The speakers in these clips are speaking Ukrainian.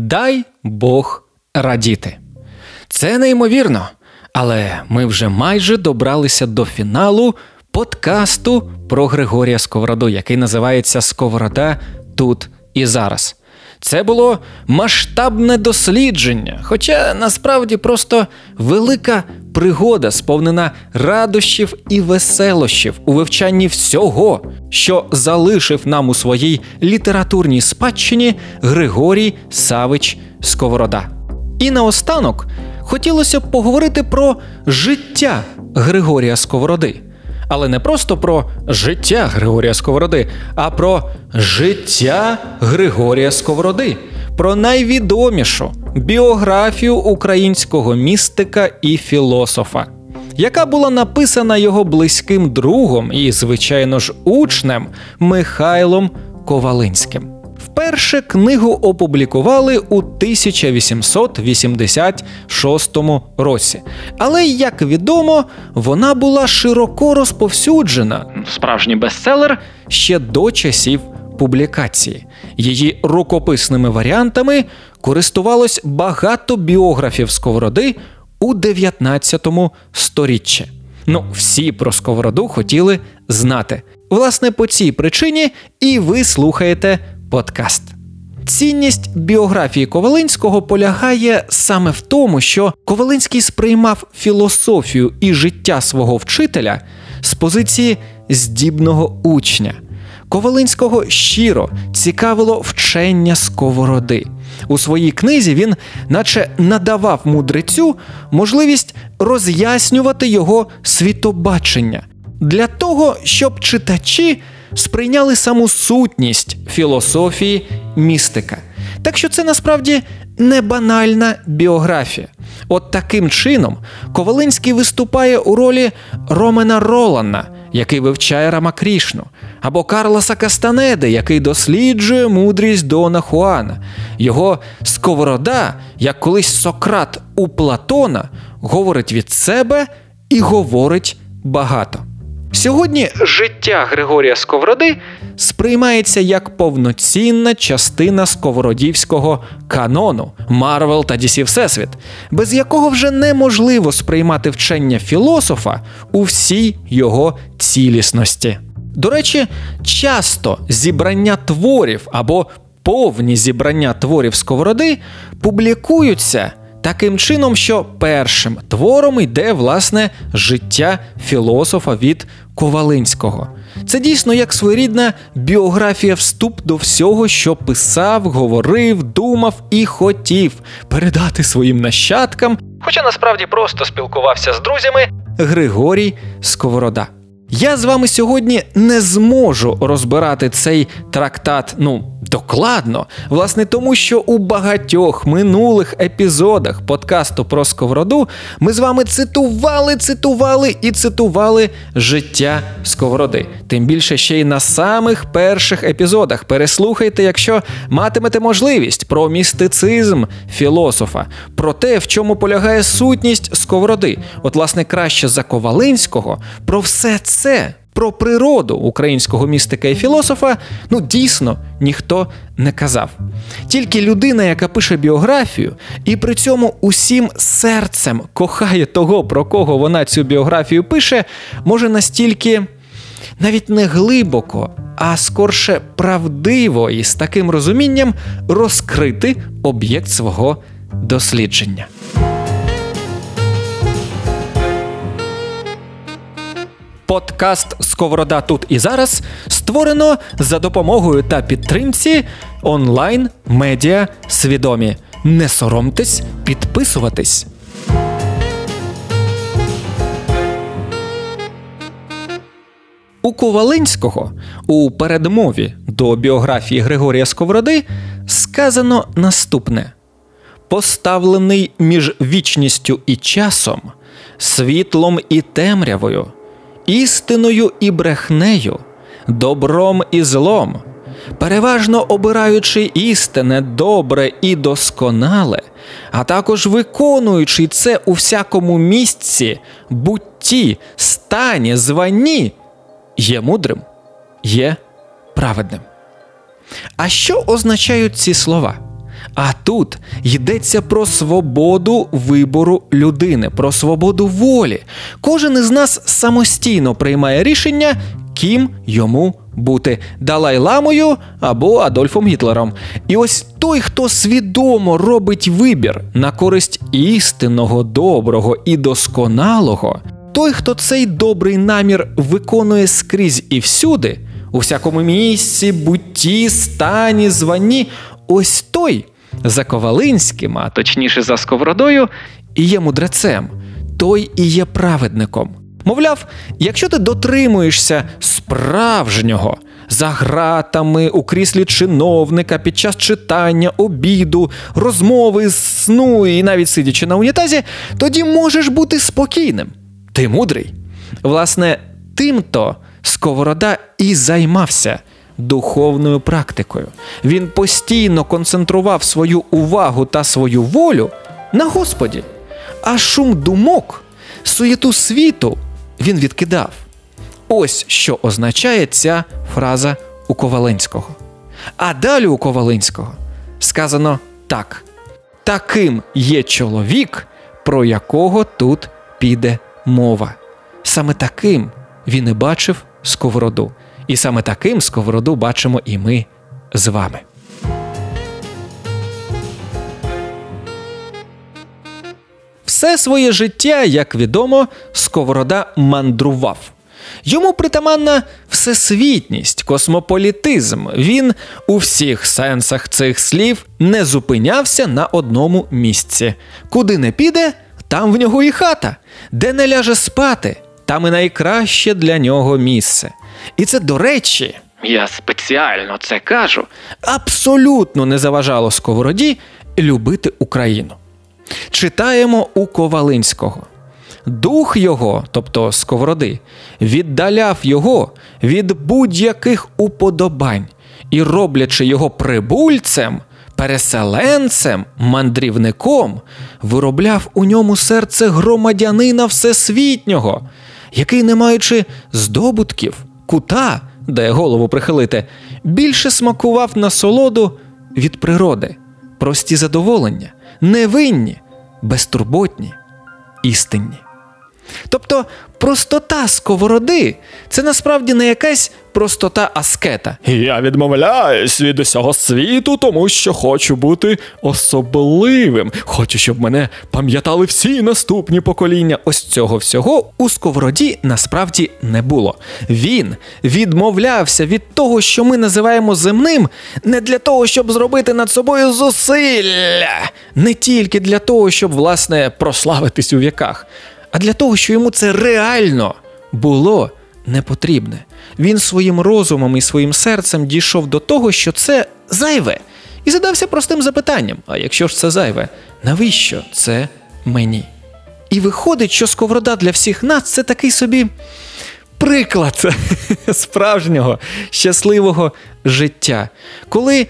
дай Бог радіти. Це неймовірно, але ми вже майже добралися до фіналу подкасту про Григорія Сковороду, який називається «Сковорода тут і зараз». Це було масштабне дослідження, хоча насправді просто велика пригода, сповнена радощів і веселощів у вивчанні всього, що залишив нам у своїй літературній спадщині Григорій Савич Сковорода. І наостанок хотілося б поговорити про життя Григорія Сковороди. Але не просто про життя Григорія Сковороди, а про життя Григорія Сковороди, про найвідомішу біографію українського містика і філософа, яка була написана його близьким другом і, звичайно ж, учнем Михайлом Ковалинським. Вперше книгу опублікували у 1886 році. Але, як відомо, вона була широко розповсюджена, справжній бестселер, ще до часів публікації. Її рукописними варіантами користувалось багато біографів Сковороди у 19 сторіччі. Всі про Сковороду хотіли знати. Власне, по цій причині і ви слухаєте подкаст. Цінність біографії Ковалинського полягає саме в тому, що Ковалинський сприймав філософію і життя свого вчителя з позиції здібного учня. Ковалинського щиро цікавило вчення Сковороди. У своїй книзі він наче надавав мудрецю можливість роз'яснювати його світобачення для того, щоб читачі сприйняли саму сутність філософії містика. Так що це насправді не банальна біографія. От таким чином Ковалинський виступає у ролі Ромена Ролана, який вивчає Рамакрішну, або Карлоса Кастанеди, який досліджує мудрість Дона Хуана. Його Сковорода, як колись Сократ у Платона, говорить від себе і говорить багато. Сьогодні життя Григорія Сковороди сприймається як повноцінна частина сковородівського канону Марвел та DC Всесвіт, без якого вже неможливо сприймати вчення філософа у всій його цілісності. До речі, часто зібрання творів або повні зібрання творів Сковороди публікуються таким чином, що першим твором йде, власне, життя філософа від Ковалинського. Це дійсно як своєрідна біографія, вступ до всього, що писав, говорив, думав і хотів передати своїм нащадкам, хоча насправді просто спілкувався з друзями, Григорій Сковорода. Я з вами сьогодні не зможу розбирати цей трактат, докладно, власне тому, що у багатьох минулих епізодах подкасту про Сковороду ми з вами цитували життя Сковороди. Тим більше ще й на самих перших епізодах. Переслухайте, якщо матимете можливість, про містицизм філософа, про те, в чому полягає сутність Сковороди. От, власне, краще за Ковалинського про все це, про природу українського містика і філософа, дійсно, ніхто не казав. Тільки людина, яка пише біографію, і при цьому усім серцем кохає того, про кого вона цю біографію пише, може настільки, навіть не глибоко, а скорше правдиво і з таким розумінням розкрити об'єкт свого дослідження. Подкаст «Сковорода тут і зараз» створено за допомогою та підтримці онлайн-медіа «Свідомі». Не соромтесь підписуватись. У Ковалинського у передмові до біографії Григорія Сковороди сказано наступне: «Поставлений між вічністю і часом, світлом і темрявою, істиною і брехнею, добром і злом, переважно обираючи істинне, добре і досконале, а також виконуючи це у всякому місці, бутті, стані, званні, є мудрим, є праведним». А що означають ці слова? А тут йдеться про свободу вибору людини, про свободу волі. Кожен із нас самостійно приймає рішення, ким йому бути – Далай-ламою або Адольфом Гітлером. І ось той, хто свідомо робить вибір на користь істинного, доброго і досконалого, той, хто цей добрий намір виконує скрізь і всюди, у всякому місці, бутті, стані, званні, ось той за Ковалинським, а точніше за Сковородою, і є мудрецем, той і є праведником. Мовляв, якщо ти дотримуєшся справжнього, за ґратами, у кріслі чиновника, під час читання, обіду, розмови, сну і навіть сидячи на унітазі, тоді можеш бути спокійним. Ти мудрий. Власне, тим-то Сковорода і займався духовною практикою. Він постійно концентрував свою увагу та свою волю на Господі, а шум думок, суєту світу він відкидав. Ось що означає ця фраза у Ковалинського. А далі у Ковалинського сказано так. Таким є чоловік, про якого тут піде мова. Саме таким він і бачив Сковороду. І саме таким Сковороду бачимо і ми з вами. Все своє життя, як відомо, Сковорода мандрував. Йому притаманна всесвітність, космополітизм. Він у всіх сенсах цих слів не зупинявся на одному місці. Куди не піде, там в нього і хата. Де не ляже спати, там і найкраще для нього місце. І це, до речі, я спеціально це кажу, абсолютно не заважало Сковороді любити Україну. Читаємо у Ковалинського. Дух його, тобто Сковороди, віддаляв його від будь-яких уподобань і, роблячи його прибульцем, переселенцем, мандрівником, виробляв у ньому серце громадянина всесвітнього, який, не маючи здобутків, кута, де голову прихилити, більше смакував насолоду від природи, прості задоволення, невинні, безтурботні, істинні. Тобто простота Сковороди – це насправді не якась простота аскета. Я відмовляюсь від усього світу, тому що хочу бути особливим. Хочу, щоб мене пам'ятали всі наступні покоління. Ось цього всього у Сковороді насправді не було. Він відмовлявся від того, що ми називаємо земним, не для того, щоб зробити над собою зусилля. Не тільки для того, щоб, власне, прославитись у віках, а для того, що йому це реально було не потрібне. Він своїм розумом і своїм серцем дійшов до того, що це зайве. І задався простим запитанням: а якщо ж це зайве, навіщо це мені? І виходить, що Сковорода для всіх нас – це такий собі приклад справжнього, щасливого життя. Коли,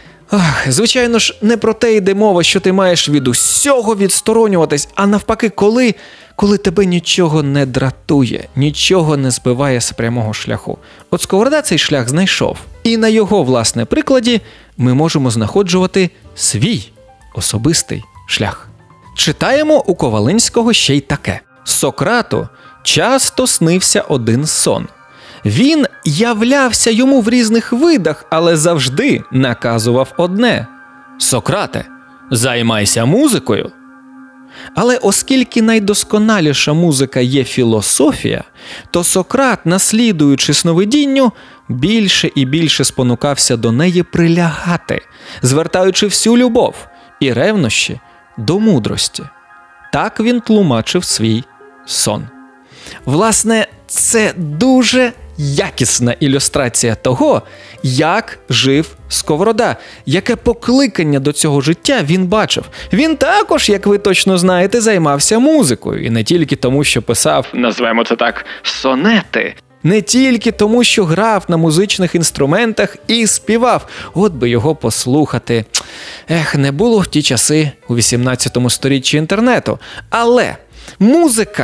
звичайно ж, не про те йде мова, що ти маєш від усього відсторонюватись, а навпаки, коли тебе нічого не дратує, нічого не збиває з прямого шляху. От Сковорода цей шлях знайшов. І на його, власне, прикладі ми можемо знаходжувати свій особистий шлях. Читаємо у Ковалинського ще й таке. Сократу часто снився один сон. Він являвся йому в різних видах, але завжди наказував одне: «Сократе, займайся музикою». Але оскільки найдосконаліша музика є філософія, то Сократ, наслідуючи сновидінню, більше і більше спонукався до неї прилягати, звертаючи всю любов і ревнощі до мудрості. Так він тлумачив свій сон. Власне, це дуже якісна ілюстрація того, як жив Сковорода, яке покликання до цього життя він бачив. Він також, як ви точно знаєте, займався музикою. І не тільки тому, що писав, назвемо це так, сонети. Не тільки тому, що грав на музичних інструментах і співав. От би його послухати. Не було в ті часи у 18 сторіччі інтернету. Але музика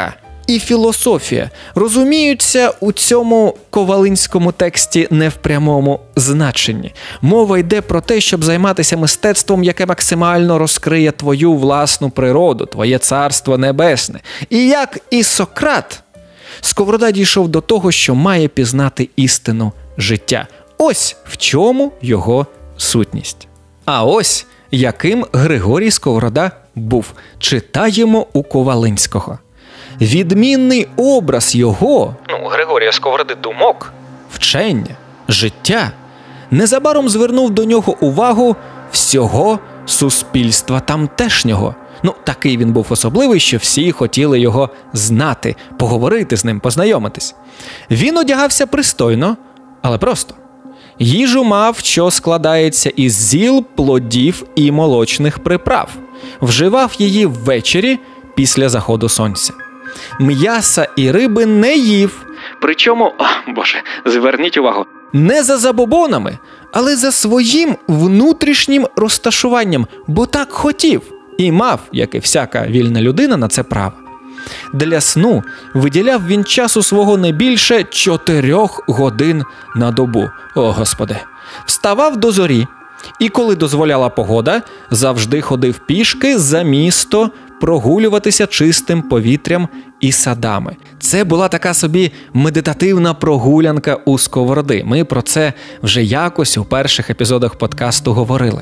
і філософія розуміються у цьому ковалинському тексті не в прямому значенні. Мова йде про те, щоб займатися мистецтвом, яке максимально розкриє твою власну природу, твоє царство небесне. І як і Сократ, Сковорода дійшов до того, що має пізнати істину життя. Ось в чому його сутність. А ось яким Григорій Сковорода був. Читаємо у Ковалинського. Відмінний образ його, Григорія Сковороди, думок, вчення, життя, незабаром звернув до нього увагу всього суспільства тамтешнього. Такий він був особливий, що всі хотіли його знати, поговорити з ним, познайомитись. Він одягався пристойно, але просто. Їжу мав, що складається із зіл, плодів і молочних приправ. Вживав її ввечері після заходу сонця. М'яса і риби не їв. Причому, зверніть увагу, не за забобонами, але за своїм внутрішнім розташуванням, бо так хотів. І мав, як і всяка вільна людина, на це право. Для сну виділяв він часу свого не більше 4 годин на добу. О, Господи! Вставав до зорі, і коли дозволяла погода, завжди ходив пішки за місто прогулюватися чистим повітрям і садами. Це була така собі медитативна прогулянка у Сковороди. Ми про це вже якось у перших епізодах подкасту говорили.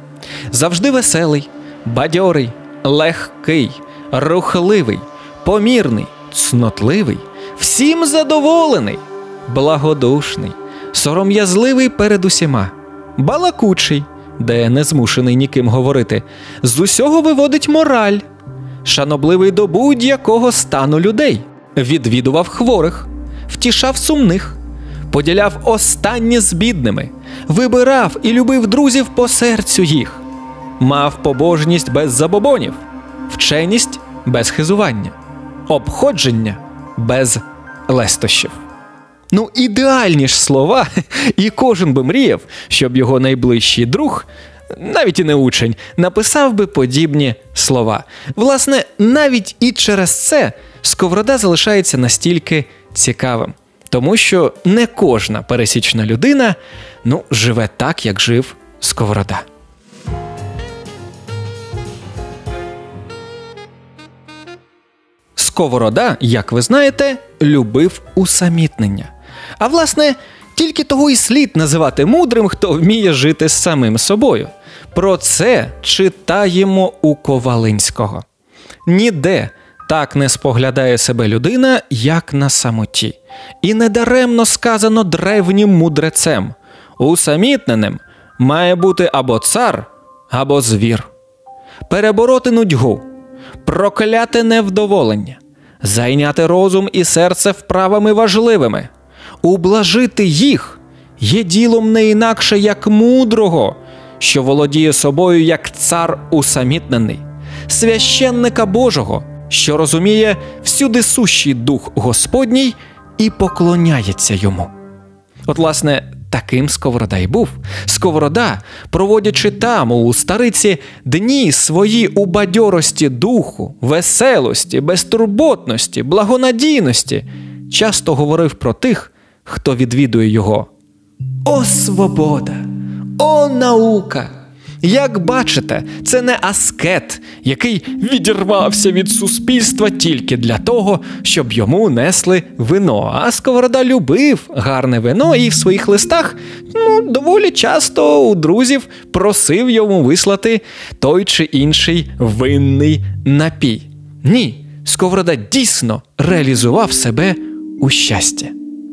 Завжди веселий, бадьорий, легкий, рухливий, помірний, цнотливий, всім задоволений, благодушний, сором'язливий перед усіма, балакучий, де не змушений ніким говорити, з усього виводить мораль, шанобливий до будь-якого стану людей, відвідував хворих, втішав сумних, поділяв останнє з бідними, вибирав і любив друзів по серцю їх, мав побожність без забобонів, вченість без хизування, обходження без лестощів. Ідеальні ж слова, і кожен би мріяв, щоб його найближчий друг, навіть і не учень, написав би подібні слова. Власне, навіть і через це Сковорода залишається настільки цікавим. Тому що не кожна пересічна людина, живе так, як жив Сковорода. Сковорода, як ви знаєте, любив усамітнення. А власне, тільки того і слід називати мудрим, хто вміє жити з самим собою. Про це читаємо у Ковалинського. Ніде так не споглядає себе людина, як на самоті. І недаремно сказано древнім мудрецем: усамітненим має бути або цар, або звір. Перебороти нудьгу, прокляти невдоволення, зайняти розум і серце вправами важливими, ублажити їх є ділом не інакше, як мудрого, що володіє собою, як цар усамітнений, священника Божого, що розуміє всюди сущий дух Господній і поклоняється йому. От, власне, таким Сковорода й був. Сковорода, проводячи там, у Стариці, дні свої у бадьорості духу, веселості, безтурботності, благонадійності, часто говорив про тих, хто відвідує його: «О свобода! О наука! Як бачите, це не аскет, який відірвався від суспільства тільки для того, щоб йому несли вино. А Сковорода любив гарне вино і в своїх листах доволі часто у друзів просив йому вислати той чи інший винний напій. Ні, Сковорода дійсно реалізував себе у щасті.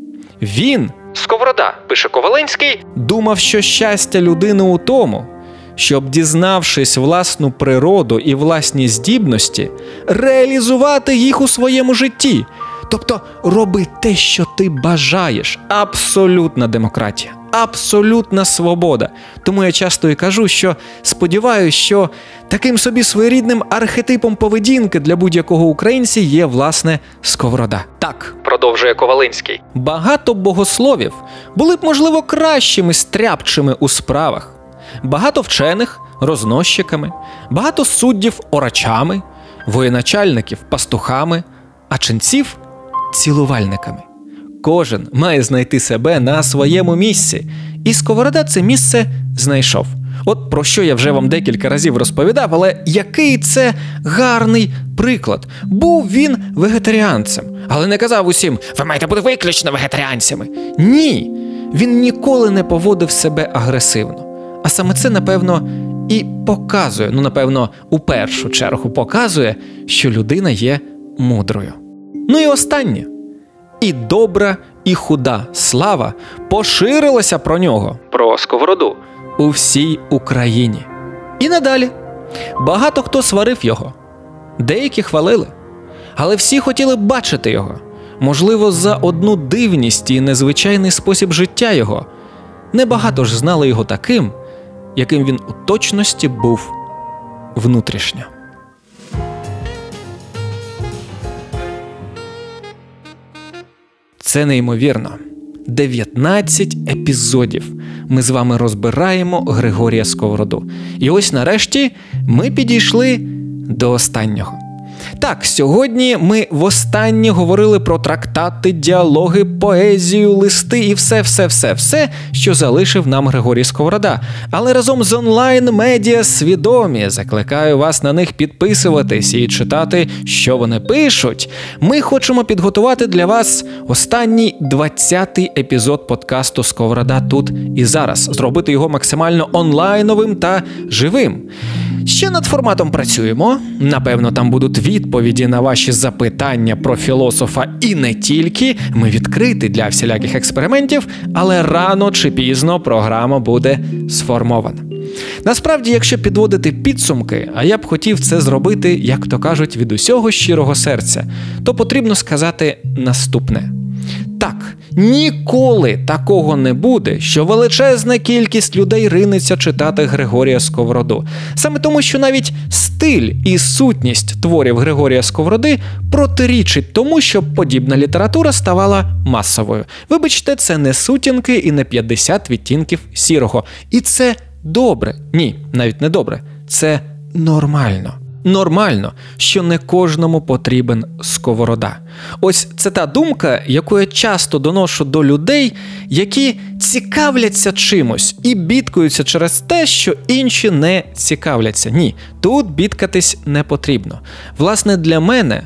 Він, Сковорода, пише Ковалинський, думав, що щастя людини у тому, щоб, дізнавшись власну природу і власні здібності, реалізувати їх у своєму житті. Тобто, роби те, що ти бажаєш. Абсолютна демократія, абсолютна свобода. Тому я часто і кажу, що сподіваюся, що таким собі своєрідним архетипом поведінки для будь-якого українця є, власне, Сковорода. Так, продовжує Ковалинський, багато богословів були б, можливо, кращими стряпчими у справах. Багато вчених – розносчиками, багато суддів – орачами, воєначальників – пастухами, а ченців – цілувальниками. Кожен має знайти себе на своєму місці. І Сковорода це місце знайшов. От про що я вже вам декілька разів розповідав, але який це гарний приклад. Був він вегетаріанцем, але не казав усім: ви маєте бути виключно вегетаріанцями. Ні, він ніколи не поводив себе агресивно. А саме це, напевно, і показує, напевно, у першу чергу показує, що людина є мудрою. Ну і останнє. І добра, і худа слава поширилася про нього, про Сковороду, у всій Україні. І надалі. Багато хто сварив його. Деякі хвалили. Але всі хотіли бачити його. Можливо, за одну дивність і незвичайний спосіб життя його. Небагато ж знали його таким, яким він у точності був внутрішньо. Це неймовірно. 19 епізодів ми з вами розбираємо Григорія Сковороду. І ось нарешті ми підійшли до останнього. Так, сьогодні ми востаннє говорили про трактати, діалоги, поезію, листи і все, що залишив нам Григорій Сковорода. Але разом з онлайн-медіа свідомі, закликаю вас на них підписуватись і читати, що вони пишуть. Ми хочемо підготувати для вас останній 20-й епізод подкасту «Сковорода тут і зараз», зробити його максимально онлайновим та живим. Ще над форматом працюємо. Напевно, там будуть відповіді на ваші запитання про філософа і не тільки. Ми відкриті для всіляких експериментів, але рано чи пізно програма буде сформована. Насправді, якщо підводити підсумки, а я б хотів це зробити, як то кажуть, від усього щирого серця, то потрібно сказати наступне. Так, ніколи такого не буде, що величезна кількість людей ринеться читати Григорія Сковороду. Саме тому, що навіть стиль і сутність творів Григорія Сковороди протирічить тому, щоб подібна література ставала масовою. Вибачте, це не сутінки і не 50 відтінків сірого. І це добре. Ні, навіть не добре. Це нормально. Нормально, що не кожному потрібен Сковорода. Ось це та думка, яку я часто доношу до людей, які цікавляться чимось і бідкаються через те, що інші не цікавляться. Ні, тут бідкатись не потрібно. Власне, для мене,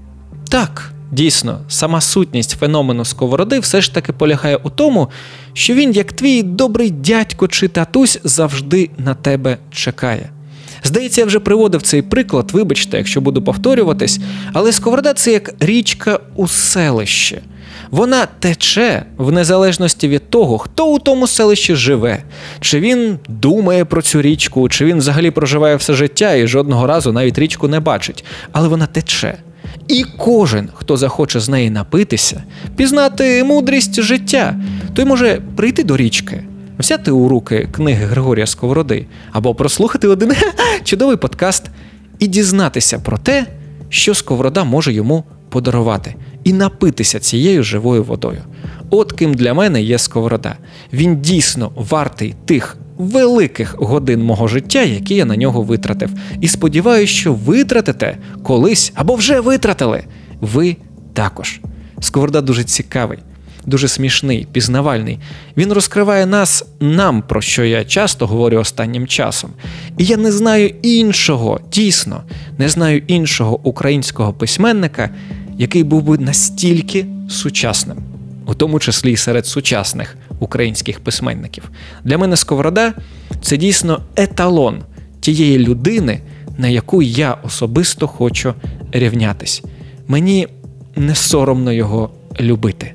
так, дійсно, сама сутність феномену Сковороди все ж таки полягає у тому, що він, як твій добрий дядько чи татусь, завжди на тебе чекає. Здається, я вже приводив цей приклад, вибачте, якщо буду повторюватись, але Сковорода – це як річка у селищі. Вона тече в незалежності від того, хто у тому селищі живе. Чи він думає про цю річку, чи він взагалі проживає все життя і жодного разу навіть річку не бачить. Але вона тече. І кожен, хто захоче з неї напитися, пізнати мудрість життя, той може прийти до річки, взяти у руки книги Григорія Сковороди або прослухати один чудовий подкаст і дізнатися про те, що Сковорода може йому подарувати, і напитися цією живою водою. От ким для мене є Сковорода. Він дійсно вартий тих великих годин мого життя, які я на нього витратив. І сподіваюся, що витратите колись, або вже витратили, ви також. Сковорода дуже цікавий, дуже смішний, пізнавальний. Він розкриває нам, про що я часто говорю останнім часом. І я не знаю іншого, дійсно, не знаю іншого українського письменника, який був би настільки сучасним, у тому числі і серед сучасних українських письменників. Для мене Сковорода – це дійсно еталон тієї людини, на яку я особисто хочу рівнятись. Мені не соромно його любити.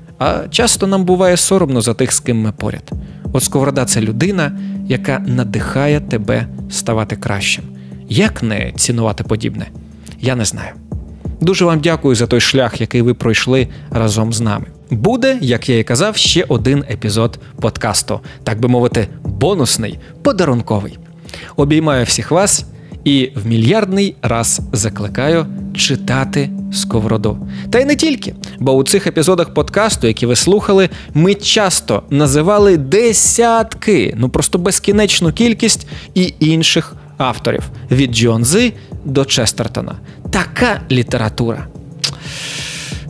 А часто нам буває соромно за тих, з ким ми поряд. От Сковорода – це людина, яка надихає тебе ставати кращим. Як не цінувати подібне? Я не знаю. Дуже вам дякую за той шлях, який ви пройшли разом з нами. Буде, як я і казав, ще один епізод подкасту. Так би мовити, бонусний, подарунковий. Обіймаю всіх вас і в мільярдний раз закликаю читати Сковороду. Та й не тільки, бо у цих епізодах подкасту, які ви слухали, ми часто називали десятки, просто безкінечну кількість і інших авторів. Від Джуанзи до Честертона. Така література.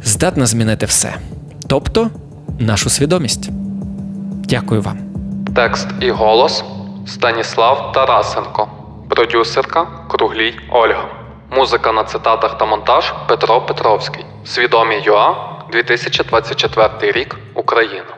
здатна змінити все. Тобто, нашу свідомість. Дякую вам. Текст і голос Станіслав Тарасенко. Продюсерка Круглій Ольга. Музика на цитатах та монтаж Петро Петровський. Свідомі.ua, 2024 рік, Україна.